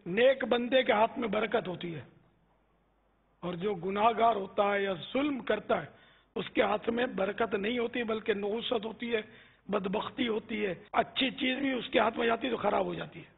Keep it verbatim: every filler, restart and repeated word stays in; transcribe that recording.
نیک بندے کے ہاتھ میں برکت ہوتی ہے، اور جو گناہ گار ہوتا ہے یا ظلم کرتا ہے اس کے ہاتھ میں برکت نہیں ہوتی بلکہ نحوست ہوتی ہے، بدبختی ہوتی ہے، اچھی چیز بھی اس کے ہاتھ میں جاتی ہے تو خراب ہو جاتی ہے۔